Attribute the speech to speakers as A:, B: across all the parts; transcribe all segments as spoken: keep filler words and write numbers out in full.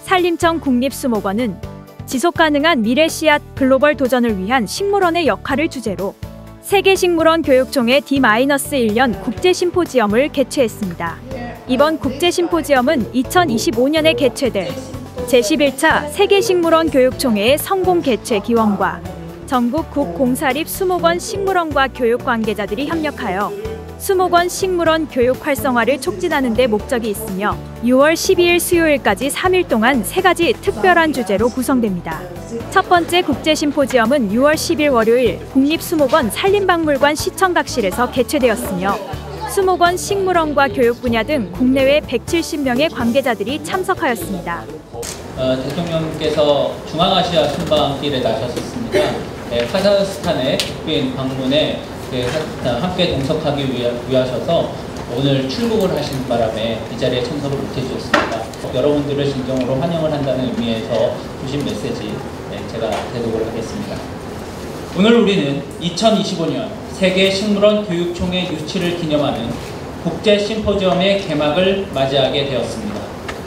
A: 산림청 국립수목원은 지속가능한 미래 씨앗 글로벌 도전을 위한 식물원의 역할을 주제로 세계식물원 교육총회 디 일 년 국제심포지엄을 개최했습니다. 이번 국제심포지엄은 이천이십오 년에 개최될 제십일 차 세계식물원 교육총회의 성공 개최 기원과 전국 국공사립 수목원 식물원과 교육 관계자들이 협력하여 수목원 식물원 교육 활성화를 촉진하는 데 목적이 있으며 유월 십이일 수요일까지 삼 일 동안 세 가지 특별한 주제로 구성됩니다. 첫 번째 국제심포지엄은 유월 십일 월요일 국립수목원 산림박물관 시청각실에서 개최되었으며 수목원 식물원과 교육 분야 등 국내외 백칠십 명의 관계자들이 참석하였습니다.
B: 어, 대통령께서 중앙아시아 순방길에 나셨습니다. 네, 카자흐스탄의 국빈 방문에 네, 함께 동석하기 위하, 위하셔서 오늘 출국을 하시는 바람에 이 자리에 참석을 못해 주셨습니다. 여러분들을 진정으로 환영을 한다는 의미에서 주신 메시지 네, 제가 대독을 하겠습니다. 오늘 우리는 이천이십오 년 세계식물원 교육총회 유치를 기념하는 국제심포지엄의 개막을 맞이하게 되었습니다.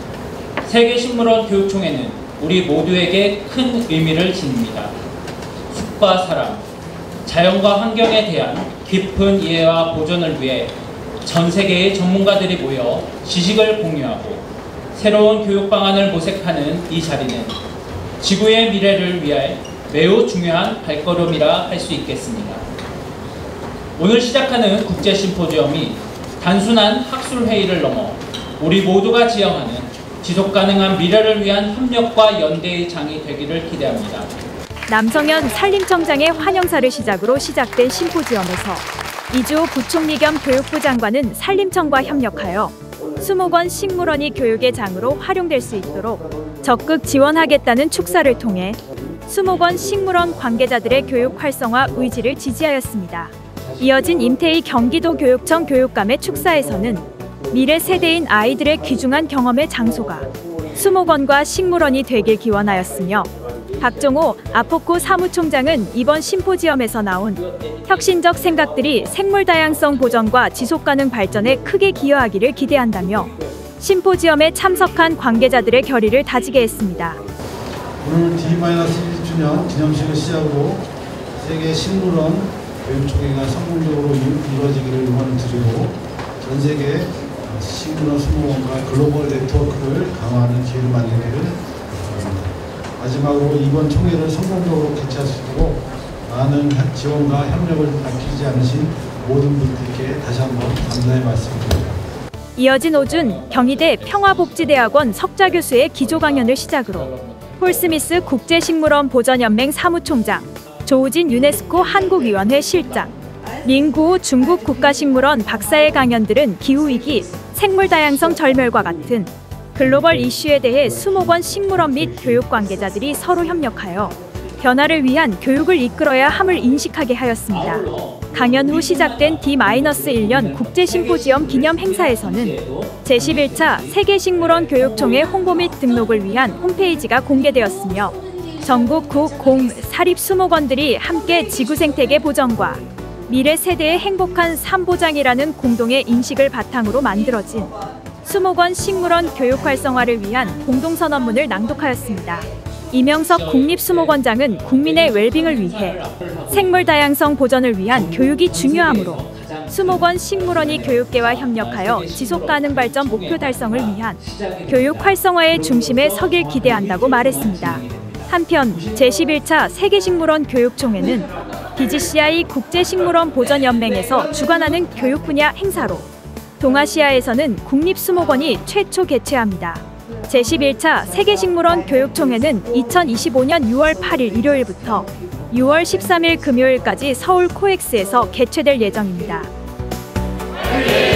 B: 세계식물원 교육총회는 우리 모두에게 큰 의미를 지닙니다. 숲과 사람, 자연과 환경에 대한 깊은 이해와 보존을 위해 전 세계의 전문가들이 모여 지식을 공유하고 새로운 교육 방안을 모색하는 이 자리는 지구의 미래를 위해 매우 중요한 발걸음이라 할 수 있겠습니다. 오늘 시작하는 국제심포지엄이 단순한 학술회의를 넘어 우리 모두가 지향하는 지속가능한 미래를 위한 협력과 연대의 장이 되기를 기대합니다.
A: 남성현 산림청장의 환영사를 시작으로 시작된 심포지엄에서 이주호 부총리 겸 교육부 장관은 산림청과 협력하여 수목원 식물원이 교육의 장으로 활용될 수 있도록 적극 지원하겠다는 축사를 통해 수목원 식물원 관계자들의 교육 활성화 의지를 지지하였습니다. 이어진 임태희 경기도 교육청 교육감의 축사에서는 미래 세대인 아이들의 귀중한 경험의 장소가 수목원과 식물원이 되길 기원하였으며 박종호 아포코 사무총장은 이번 심포지엄에서 나온 혁신적 생각들이 생물 다양성 보전과 지속가능 발전에 크게 기여하기를 기대한다며 심포지엄에 참석한 관계자들의 결의를 다지게 했습니다.
C: 오늘 디 일 주년 기념식을 시작으로 세계 식물원 교육총회가 성공적으로 이루어지기를 응원을 드리고 전 세계 식물원 수목원과 글로벌 네트워크를 강화하는 기회를 만들기를 바랍니다. 마지막으로 이번 총회를 성공적으로 개최할 수 있도록 많은 지원과 협력을 아끼지 않으신 모든 분들께 다시 한번 감사의 말씀드립니다.
A: 이어진 오준 경희대 평화복지대학원 석좌 교수의 기조 강연을 시작으로 폴 스미스 국제식물원 보전연맹 사무총장, 조우진 유네스코 한국위원회 실장, 링구우 중국 국가식물원 박사의 강연들은 기후위기, 생물다양성 절멸과 같은 글로벌 이슈에 대해 수목원 식물원 및 교육 관계자들이 서로 협력하여 변화를 위한 교육을 이끌어야 함을 인식하게 하였습니다. 강연 후 시작된 디 일 년 국제심포지엄 기념 행사에서는 제십일 차 세계식물원 교육총회 홍보 및 등록을 위한 홈페이지가 공개되었으며 전국 국, 공, 사립 수목원들이 함께 지구생태계 보전과 미래 세대의 행복한 삶 보장이라는 공동의 인식을 바탕으로 만들어진 수목원 식물원 교육 활성화를 위한 공동선언문을 낭독하였습니다. 이명석 국립수목원장은 국민의 웰빙을 위해 생물 다양성 보전을 위한 교육이 중요하므로 수목원 식물원이 교육계와 협력하여 지속가능 발전 목표 달성을 위한 교육 활성화의 중심에 서길 기대한다고 말했습니다. 한편 제십일 차 세계식물원 교육총회는 비지씨아이 국제식물원 보전연맹에서 주관하는 교육 분야 행사로 동아시아에서는 국립수목원이 최초 개최합니다. 제십일 차 세계식물원 교육총회는 이천이십오 년 유월 팔일 일요일부터 유월 십삼일 금요일까지 서울 코엑스에서 개최될 예정입니다.